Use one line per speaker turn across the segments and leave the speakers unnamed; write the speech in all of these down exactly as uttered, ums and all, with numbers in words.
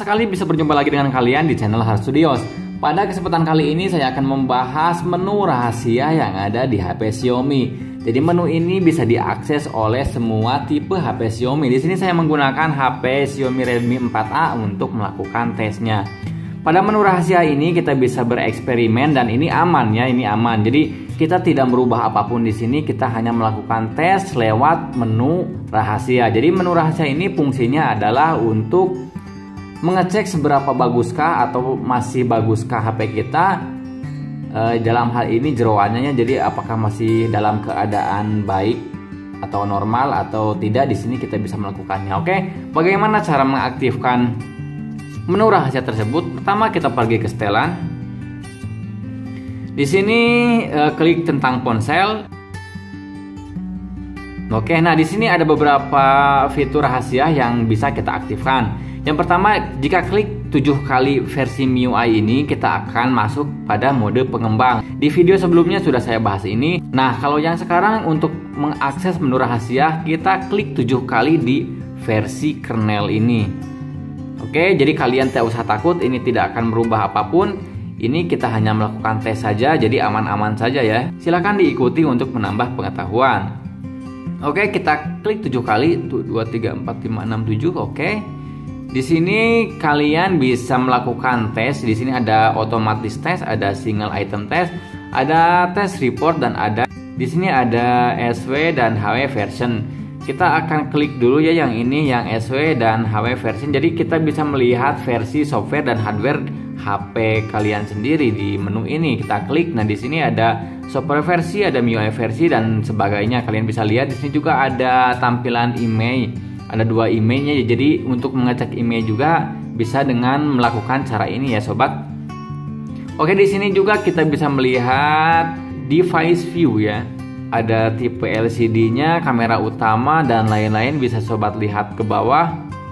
sekali bisa berjumpa lagi dengan kalian di channel Hard Studios. Pada kesempatan kali ini saya akan membahas menu rahasia yang ada di H P Xiaomi. Jadi menu ini bisa diakses oleh semua tipe H P Xiaomi. Di sini saya menggunakan H P Xiaomi Redmi empat A untuk melakukan tesnya. Pada menu rahasia ini kita bisa bereksperimen dan ini aman ya, ini aman. Jadi kita tidak merubah apapun di sini, kita hanya melakukan tes lewat menu rahasia. Jadi menu rahasia ini fungsinya adalah untuk mengecek seberapa baguskah atau masih baguskah H P kita e, dalam hal ini jeroannya. Jadi apakah masih dalam keadaan baik atau normal atau tidak, di sini kita bisa melakukannya. Oke, bagaimana cara mengaktifkan menu rahasia tersebut? Pertama kita pergi ke setelan. Di sini uh, klik tentang ponsel. Oke, nah di sini ada beberapa fitur rahasia yang bisa kita aktifkan. Yang pertama, jika klik tujuh kali versi M I U I ini, kita akan masuk pada mode pengembang. Di video sebelumnya sudah saya bahas ini. Nah, kalau yang sekarang untuk mengakses menu rahasia, kita klik tujuh kali di versi kernel ini. Oke, jadi kalian tidak usah takut, ini tidak akan merubah apapun. Ini kita hanya melakukan tes saja, jadi aman-aman saja ya. Silahkan diikuti untuk menambah pengetahuan. Oke, kita klik tujuh kali, dua, tiga, empat, lima, enam, tujuh. Oke. Di sini kalian bisa melakukan tes. Di sini ada otomatis tes, ada single item test, ada test report, dan ada di sini ada S W dan H W version. Kita akan klik dulu ya yang ini, yang S W dan H W version. Jadi kita bisa melihat versi software dan hardware H P kalian sendiri di menu ini. Kita klik. Nah, di sini ada software versi, ada M I U I versi dan sebagainya. Kalian bisa lihat di sini juga ada tampilan email. Ada dua emailnya. Jadi untuk mengecek email juga bisa dengan melakukan cara ini ya, sobat. Oke, di sini juga kita bisa melihat device view ya. Ada tipe L C D-nya, kamera utama dan lain-lain, bisa sobat lihat ke bawah.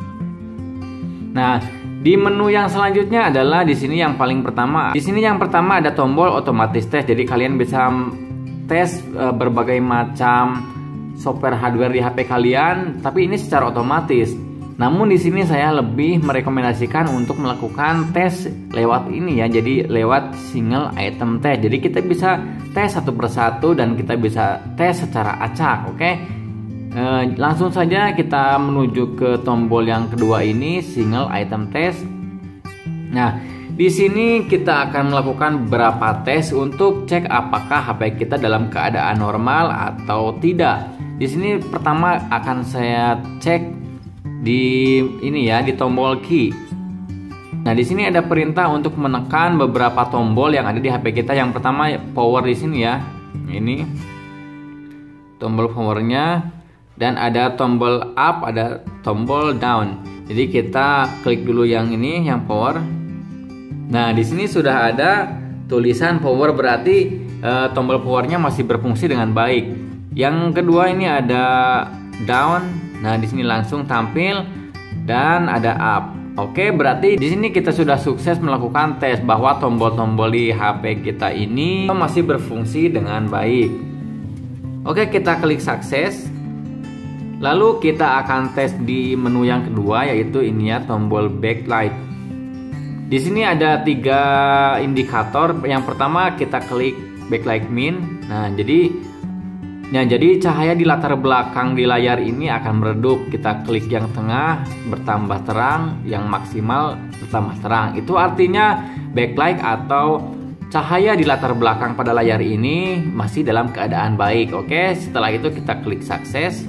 Nah, di menu yang selanjutnya adalah di sini yang paling pertama. Di sini yang pertama ada tombol otomatis tes. Jadi kalian bisa tes e, berbagai macam software hardware di H P kalian, tapi ini secara otomatis. Namun di sini saya lebih merekomendasikan untuk melakukan tes lewat ini ya. Jadi lewat single item test. Jadi kita bisa tes satu persatu dan kita bisa tes secara acak, oke? E, langsung saja kita menuju ke tombol yang kedua ini, single item test. Nah, di sini kita akan melakukan beberapa tes untuk cek apakah H P kita dalam keadaan normal atau tidak. Di sini pertama akan saya cek di ini ya, di tombol key. Nah, di sini ada perintah untuk menekan beberapa tombol yang ada di H P kita. Yang pertama power di sini ya. Ini tombol powernya, dan ada tombol up, ada tombol down. Jadi kita klik dulu yang ini, yang power. Nah, di sini sudah ada tulisan power, berarti e, tombol powernya masih berfungsi dengan baik. Yang kedua ini ada down. Nah, di sini langsung tampil, dan ada up. Oke, berarti di sini kita sudah sukses melakukan tes bahwa tombol-tombol di H P kita ini masih berfungsi dengan baik. Oke, kita klik sukses. Lalu kita akan tes di menu yang kedua, yaitu ini ya, tombol backlight. Di sini ada tiga indikator. Yang pertama kita klik backlight min. Nah, jadi Nah, jadi cahaya di latar belakang di layar ini akan meredup. Kita klik yang tengah, bertambah terang, yang maksimal bertambah terang. Itu artinya backlight atau cahaya di latar belakang pada layar ini masih dalam keadaan baik. Oke, setelah itu kita klik sukses.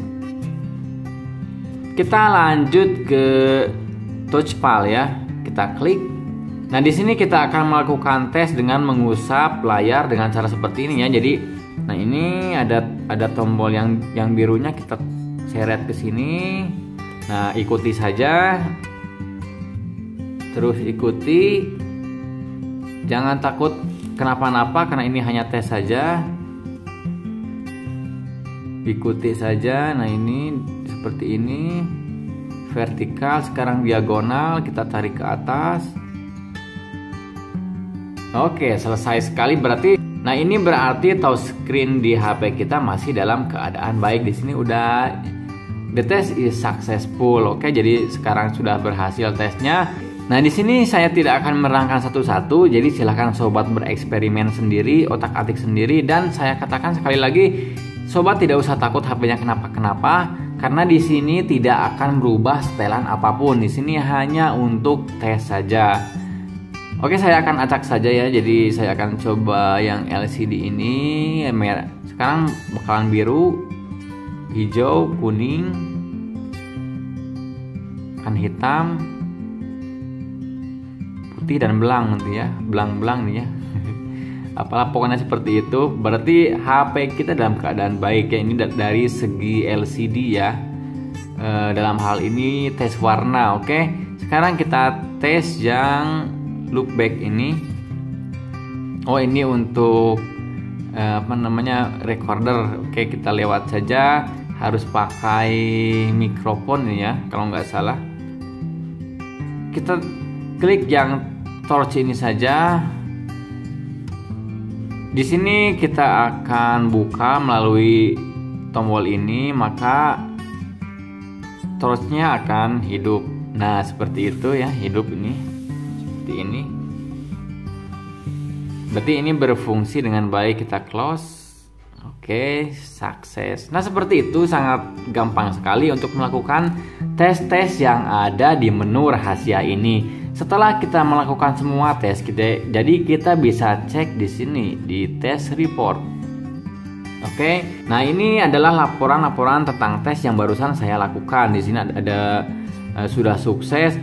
Kita lanjut ke touchpad ya. Kita klik. Nah, di sini kita akan melakukan tes dengan mengusap layar dengan cara seperti ini ya. Jadi nah, ini ada ada tombol yang yang birunya, kita seret ke sini. Nah, ikuti saja. Terus ikuti. Jangan takut kenapa-napa karena ini hanya tes saja. Ikuti saja. Nah, ini seperti ini. Vertikal, sekarang diagonal, kita tarik ke atas. Oke, selesai sekali berarti. Nah, ini berarti touchscreen di H P kita masih dalam keadaan baik. Di sini udah the test is successful. Oke, jadi sekarang sudah berhasil tesnya. Nah, di sini saya tidak akan menerangkan satu-satu, jadi silahkan sobat bereksperimen sendiri, otak-atik sendiri, dan saya katakan sekali lagi, sobat tidak usah takut H P-nya kenapa-kenapa, karena di sini tidak akan berubah setelan apapun. Di sini hanya untuk tes saja. Oke, saya akan acak saja ya. Jadi saya akan coba yang L C D ini merah. Sekarang bakalan biru, hijau, kuning, akan hitam, putih dan belang nanti ya, belang-belang nih ya. Apalah pokoknya seperti itu. Berarti H P kita dalam keadaan baik ya. Ini dari segi L C D ya. E, dalam hal ini tes warna. Oke, sekarang kita tes yang look back ini. Oh, ini untuk e, apa namanya recorder. Oke, kita lewat saja. Harus pakai mikrofon ini ya, kalau nggak salah. Kita klik yang torch ini saja. Di sini kita akan buka melalui tombol ini, maka torchnya akan hidup. Nah, seperti itu ya, hidup ini. Seperti ini. Berarti ini berfungsi dengan baik. Kita close. Oke, sukses. Nah, seperti itu, sangat gampang sekali untuk melakukan tes-tes yang ada di menu rahasia ini. Setelah kita melakukan semua tes, kita jadi kita bisa cek di sini di tes report. Oke, nah ini adalah laporan-laporan tentang tes yang barusan saya lakukan. Di sini ada, ada uh, sudah sukses.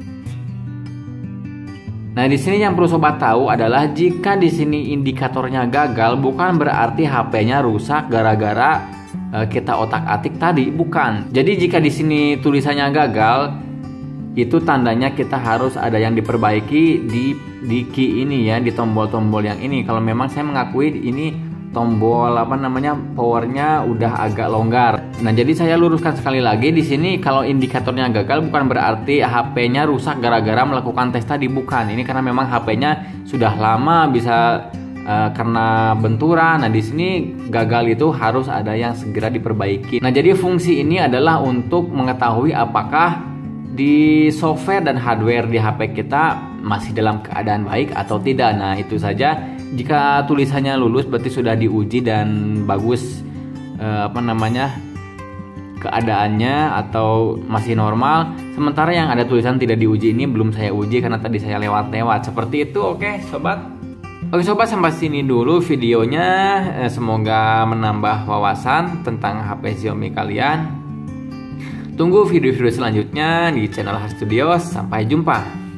Nah, di sini yang perlu sobat tahu adalah jika di sini indikatornya gagal, bukan berarti H P-nya rusak gara-gara uh, kita otak-atik tadi, bukan. Jadi jika di sini tulisannya gagal, itu tandanya kita harus ada yang diperbaiki di di key ini ya, di tombol-tombol yang ini. Kalau memang saya mengakui ini tombol apa namanya powernya udah agak longgar. Nah, jadi saya luruskan sekali lagi di sini, kalau indikatornya gagal bukan berarti H P-nya rusak gara-gara melakukan tes tadi, bukan. Ini karena memang H P-nya sudah lama bisa uh, karena benturan. Nah, di sini gagal itu harus ada yang segera diperbaiki. Nah, jadi fungsi ini adalah untuk mengetahui apakah di software dan hardware di H P kita masih dalam keadaan baik atau tidak. Nah, itu saja. Jika tulisannya lulus berarti sudah diuji dan bagus eh, apa namanya keadaannya atau masih normal. Sementara yang ada tulisan tidak diuji ini belum saya uji karena tadi saya lewat-lewat. Seperti itu. Oke, sobat. Oke, sobat, sampai sini dulu videonya. Eh, semoga menambah wawasan tentang H P Xiaomi kalian. Tunggu video-video selanjutnya di channel H Studios. Sampai jumpa.